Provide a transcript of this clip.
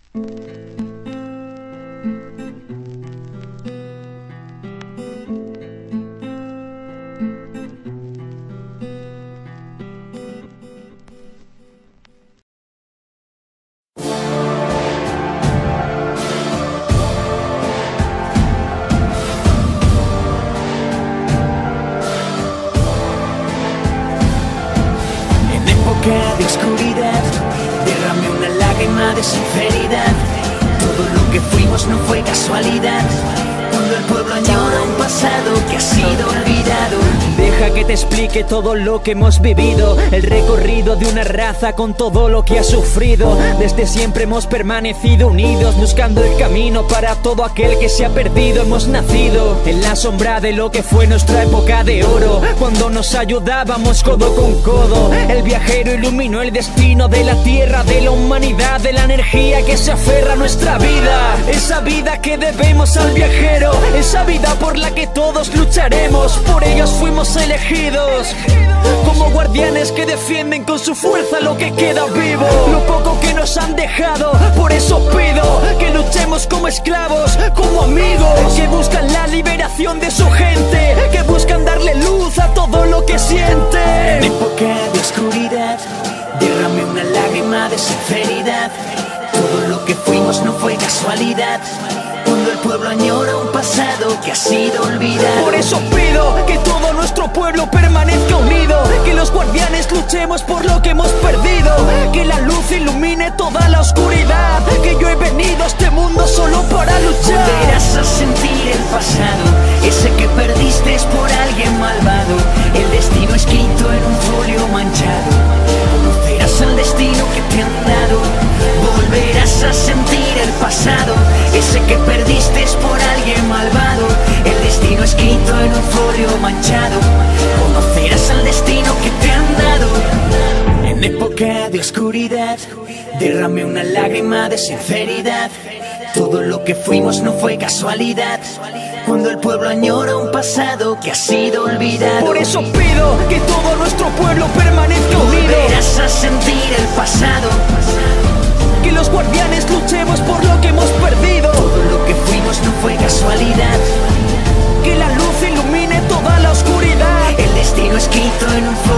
De oscuridad, derramé una lágrima de sinceridad. Todo lo que fuimos no fue casualidad. Cuando el pueblo añora un pasado que ha sido olvidado. Deja que te explique todo lo que hemos vivido, el recorrido de una raza con todo lo que ha sufrido. Desde siempre hemos permanecido unidos, buscando el camino para todo aquel que se ha perdido. Hemos nacido en la sombra de lo que fue nuestra época de oro, cuando nos ayudábamos codo con codo. El viajero iluminó el destino de la tierra, de la humanidad, de la energía que se aferra a nuestra vida. Esa vida que debemos al viajero, esa vida por la que todos lucharemos. Por ellos fuimos elegidos como guardianes que defienden con su fuerza lo que queda vivo, lo poco que nos han dejado. Por eso pido que luchemos como esclavos, como amigos, que buscan la liberación de su gente, que buscan darle luz a todo lo que siente. En época de oscuridad, derramé una lágrima de sinceridad. Todo lo que fuimos no fue casualidad. Cuando el pueblo añora un pasado que ha sido olvidado. Por eso pido que todo nuestro pueblo permanezca unido, que los guardianes luchemos por lo que hemos perdido, que la luz ilumine toda la oscuridad, que yo he venido a este mundo solo para luchar. Volverás a sentir el pasado, ese que perdiste es por alguien malvado. El destino escrito en un folio manchado. Conocerás el destino que te han dado. Volverás a sentir el pasado, ese que perdiste es por alguien malvado. El destino escrito en un folio manchado. Conocerás el destino que te han dado. En época de oscuridad, derramé una lágrima de sinceridad. Todo lo que fuimos no fue casualidad. Cuando el pueblo añora un pasado que ha sido olvidado. Por eso pido que todo nuestro pueblo permanezca unido. Volverás a sentir el pasado, que los guardianes luchemos por lo que hemos perdido. todo lo que fuimos no fue casualidad. Que la luz ilumine toda la oscuridad. El destino escrito en un folio